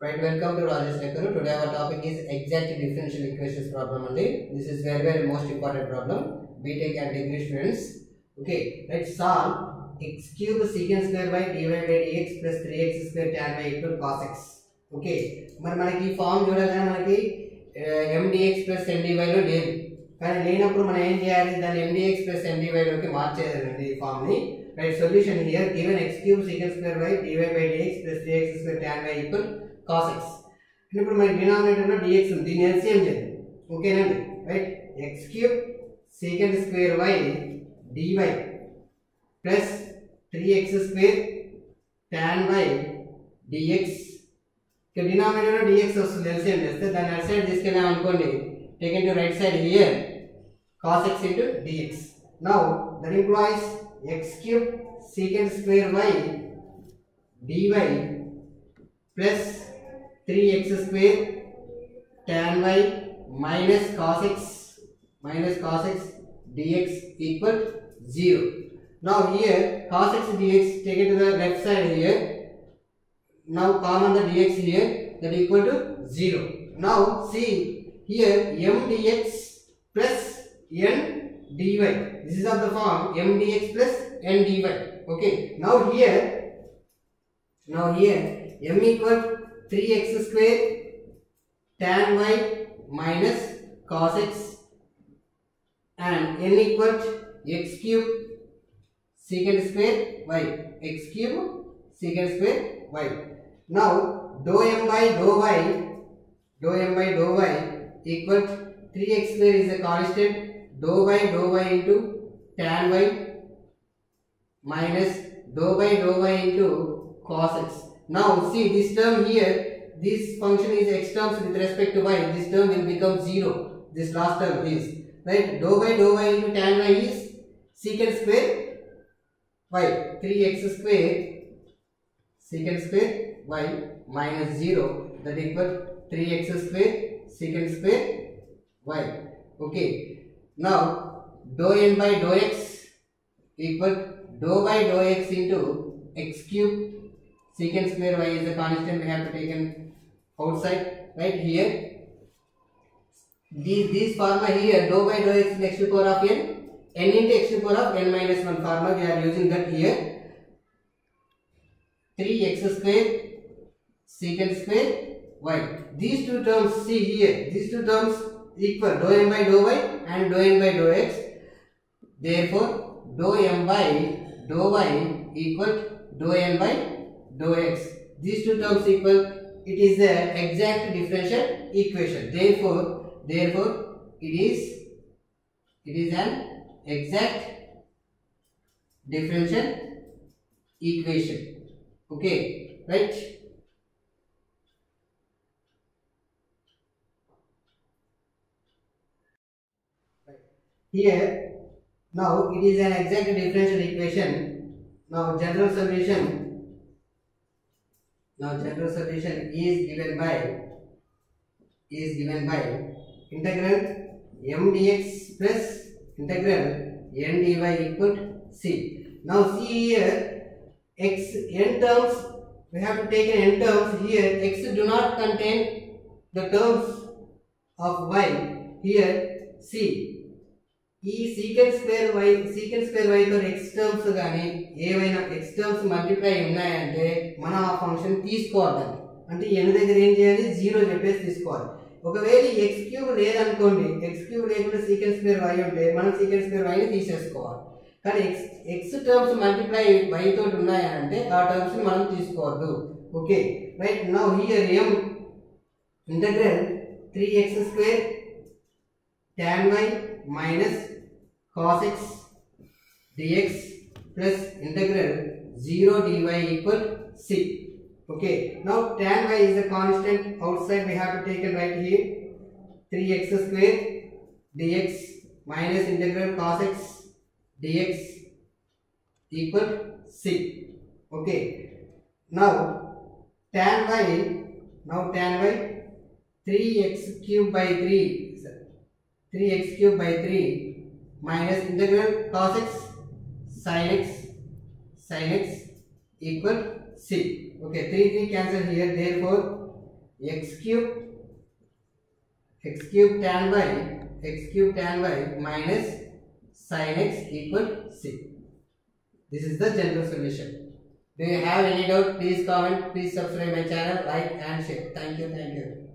Right, welcome to Rajesh Lekkaru. Today our topic is exact differential equations problem only. This is very most important problem. BTech and degree students. Okay, let's solve x cube secant square y divided by dx plus 3x square tan y equal cos x. Okay, మరి మనకి form చూడాలంటే మనకి mdx plus ndy లో లేదు. కానీ లేనప్పుడు మనం ఏం చేయాలి? దాన్ని mdx plus ndy లోకి మార్చేయాలండి ఈ ఫార్మ్ ని. Right, solution here given x cube secant square y divided by dx plus 3x square tan y equal cos x. ఇప్పుడు మన డినామినేటర్ లో dx ఉంది. దీన్ని LCM చేద్దాం. ఓకేనండి? Right, x cube secant square y dy plus 3x square tan y dx. ఇక్కడ denominator లో dx వస్తుంది. LCM చేస్తే దాన్ని అటు సైడ్ తీసుకెళ్ళాం అనుకోండి. Take into right side here cos x into dx. Now that implies x cube secant square y dy plus 3x square tan y minus cos x dx equal 0. Now here cos x dx, take it to the left side here. Now common the dx here, that equal to 0. Now see here m dx plus n dy. This is of the form m dx plus n dy. Okay, now here m equal 3x square tan y minus cos x and n equal x cube secant square y. X cube secant square y. Now dou m by dou y equal 3x square is a constant, dou by into tan y minus dou by into cos x. Now see this term here, this function is x terms with respect to y. This term will become 0. This last term is, right, dou by into tan y is secant square y. 3x square secant square y minus 0, that equal 3x square secant square y. Okay, now dou n by dou x equal dou by dou x into x cube secant square y is a constant, we have to take an outside. Right, here this formula here, dou by dou x is x to the power of n into x to the power of n minus 1 formula, we are using that here. 3x square secant square y. These two terms, see here, these two terms equal dou m by dou y and dou n by dou x. Therefore dou m by dou y equal dou n by dou x. These two terms equal, it is the exact differential equation. Therefore it is an exact differential equation. Okay, right? Here now it is an exact differential equation. Now general solution is given by integral m dx plus integral n dy equal c. Now see here x n terms, we have to take n terms here. X do not contain the terms of y. Here see ఈ secant square y తో x terms గాని ఏవైనా x terms multiply ఉన్నాయంటే మనం ఆ function తీసుకోవాలి. అంటే n దగ్గర ఏం చేయాలి? 0 చెప్పేసి తీసుకోవాలి. ఒకవేళ x క్యూబ్ లేదనుకోండి, x క్యూబ్ లేకుండా secant square y ఉంటే మనం secant square y ని తీసేసుకోవాలి. కానీ x టర్మ్స్ మల్టిప్లై y తోటి ఉన్నాయంటే ఆ టర్మ్స్ ని మనం తీసుకోవద్దు. Okay, right. Now here m integral 3x square tan y minus cos x dx plus integral 0 dy equal c. Okay, now tan y is a constant, outside we have to take it right here. 3x square dx minus integral cos x dx equal c. Okay, now tan y 3x cube by 3 minus integral cos x sin x equal c. Okay, 3 cancel here. Therefore x cube tan y minus sin x equal c. This is the general solution. Do you have any doubt? Please comment, please subscribe my channel, like and share. Thank you.